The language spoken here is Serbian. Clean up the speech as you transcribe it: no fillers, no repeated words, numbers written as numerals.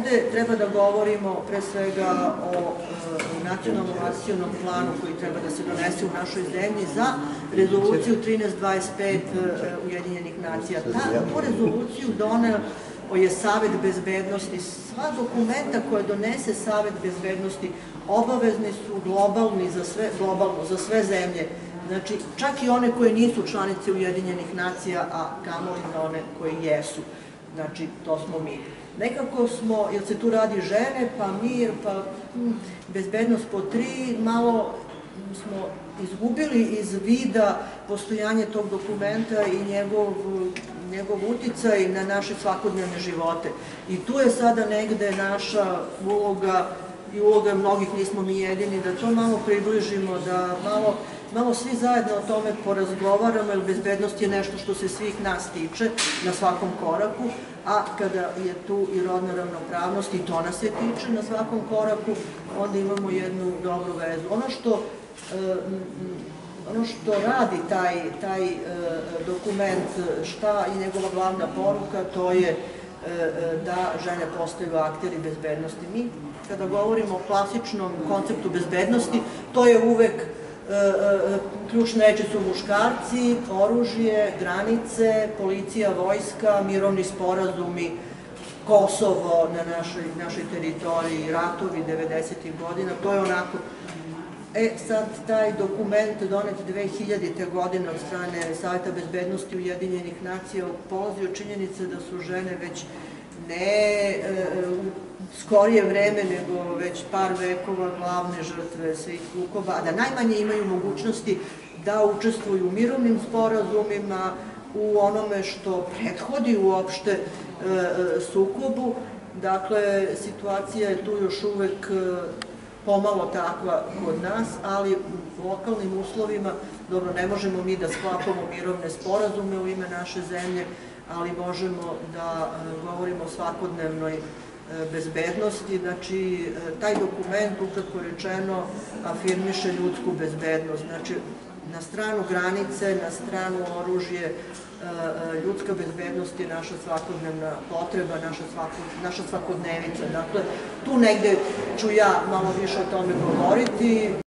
ovde treba da govorimo pre svega o nacionalnom akcionom planu koji treba da se donese u našoj zemlji za rezoluciju 1325 Ujedinjenih nacija. Tu rezoluciju doneo je Savet bezbednosti. Sva dokumenta koje donese Savet bezbednosti obavezni su globalno za sve zemlje. Znači, čak i one koje nisu članice Ujedinjenih nacija, a kamoli za one koje jesu. Znači, to smo mi. Nekako smo, jer se tu radi žene, pa mir, pa bezbednost po 3, malo smo izgubili iz vida postojanje tog dokumenta i njegov uticaj na naše svakodnevne živote. I tu je sada negde naša uloga i uloga mnogih, nismo mi jedini, da to malo približimo, da malo svi zajedno o tome porazgovaramo, jer bezbednost je nešto što se svih nas tiče na svakom koraku, a kada je tu i rodna ravnopravnost, i to nas se tiče na svakom koraku, onda imamo jednu dobru vezu. Ono što radi taj dokument, šta je njegova glavna poruka, to je da žene postaju akteri bezbednosti. Mi, kada govorimo o klasičnom konceptu bezbednosti, to je uvek ključne reči su muškarci, oružje, granice, policija, vojska, mirovni sporazumi, Kosovo na našoj teritoriji, ratovi 90. godina, to je onako. Sad taj dokument donet 2000. godine od strane Saveta bezbednosti Ujedinjenih nacija polazi od činjenice da su žene već ne u skorije vreme, nego već par vekova glavne žrtve svih sukoba, a da najmanje imaju mogućnosti da učestvuju u mirovnim sporazumima, u onome što prethodi uopšte sukobu. Dakle, situacija je tu još uvek pomalo takva kod nas, ali u lokalnim uslovima, dobro, ne možemo mi da sklapamo mirovne sporazume u ime naše zemlje, ali možemo da govorimo o svakodnevnoj bezbednosti. Znači, taj dokument, ukratko rečeno, afirmiše ljudsku bezbednost. Znači, na stranu granice, na stranu oružje, ljudska bezbednost je naša svakodnevna potreba, naša svakodnevica. Dakle, tu negde ću ja malo više o tome govoriti.